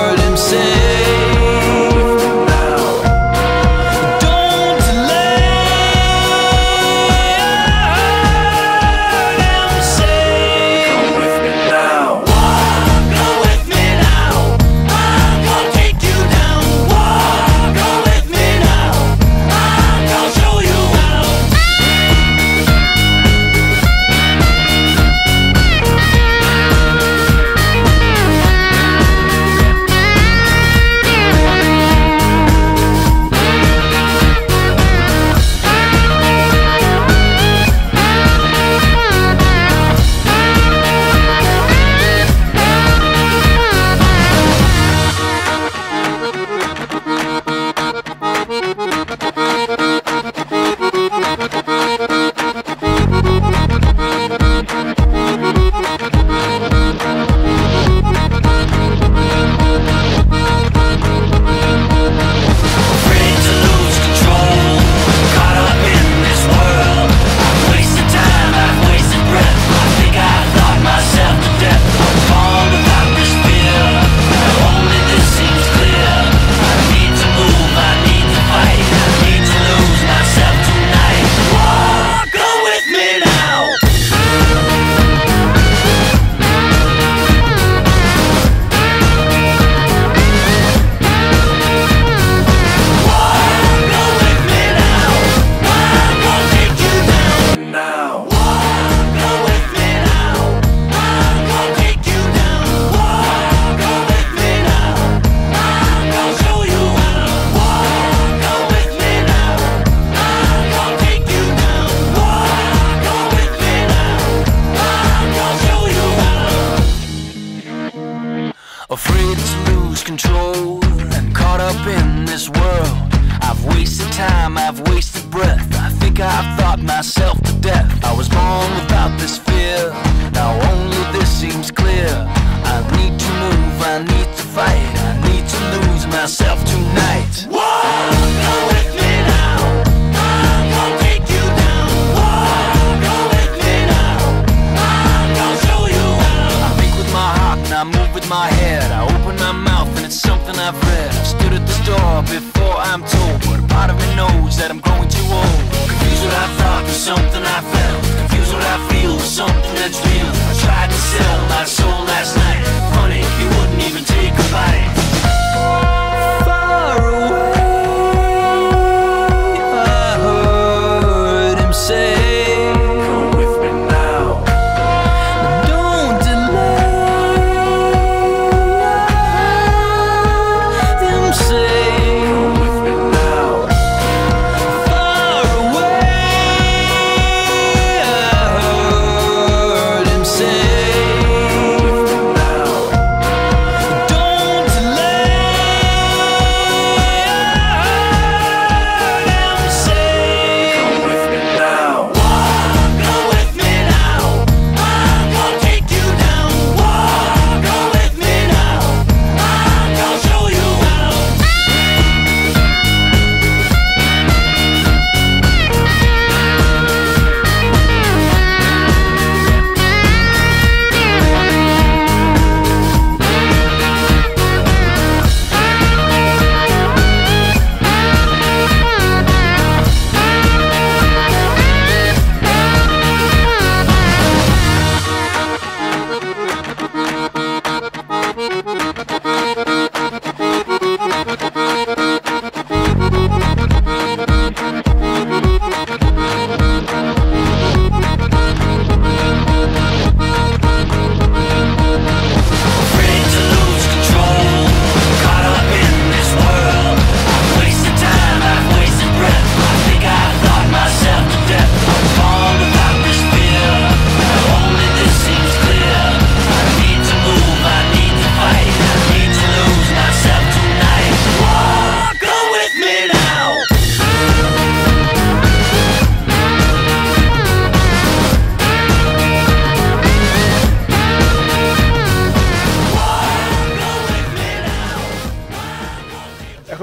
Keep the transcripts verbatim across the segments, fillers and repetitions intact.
heard him say, afraid to lose control and caught up in this world. I've wasted time, I've wasted breath. I think I've thought myself to death. I was born without this fear, now only this seems clear. I need to move, I need to fight, I need to lose myself tonight. Whoa, go with me now, I'm gonna take you down. Whoa, go with me now, I'm gonna show you how. I think with my heart and I move with my head. I open my mouth and it's something I've read. I stood at the door before I'm told, but a part of me knows that I'm growing too old. Confused what I thought with something I felt, confused what I feel with something that's real. I tried to sell my soul last night, funny, he wouldn't even take a bite. Far away, I heard him say, Come with me now. don't delay. Him say, Come with me now. far away, I heard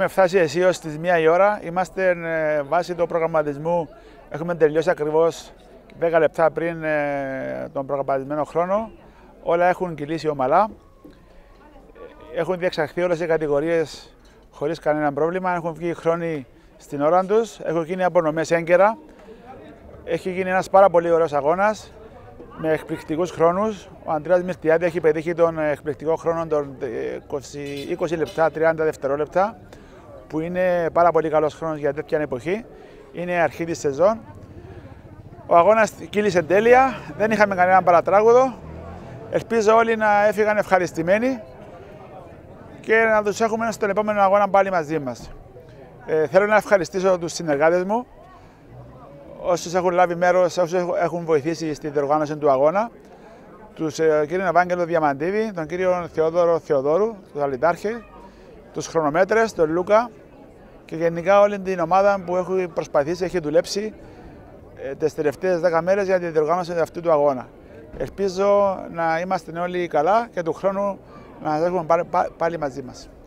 Έχουμε φτάσει αισίως στις μία η ώρα. Είμαστε ε, βάσει του προγραμματισμού. Έχουμε τελειώσει ακριβώς δέκα λεπτά πριν ε, τον προγραμματισμένο χρόνο. Όλα έχουν κυλήσει ομαλά. Έχουν διεξαχθεί όλες οι κατηγορίες χωρίς κανένα πρόβλημα. Έχουν βγει οι χρόνοι στην ώρα τους. Έχουν γίνει απονομές έγκαιρα. Έχει γίνει ένας πάρα πολύ ωραίος αγώνας με εκπληκτικούς χρόνους. Ο Ανδρέας Μυρτιάδη έχει πετύχει τον εκπληκτικό χρόνο των είκοσι λεπτά τριάντα δευτερόλεπτα, που είναι πάρα πολύ καλός χρόνος για τέτοια εποχή. Είναι αρχή της σεζόν. Ο αγώνας κύλησε τέλεια, δεν είχαμε κανένα παρατράγουδο. Ελπίζω όλοι να έφυγαν ευχαριστημένοι και να τους έχουμε στον επόμενο αγώνα πάλι μαζί μας. Ε, θέλω να ευχαριστήσω τους συνεργάτες μου, όσους έχουν λάβει μέρος, όσους έχουν βοηθήσει στη διοργάνωση του αγώνα, τους ε, κύριο Ευάγγελο Διαμαντίδη, τον κύριο Θεόδωρο Θεοδόρου, τον Αλιτάρχη, τους χρονομέτρες, τον Λούκα και γενικά όλη την ομάδα που έχει προσπαθήσει, έχει δουλέψει ε, τις τελευταίες δέκα μέρες για τη διοργάνωση αυτού του αγώνα. Ελπίζω να είμαστε όλοι καλά και του χρόνου να σας έχουμε πάλι, πάλι μαζί μας.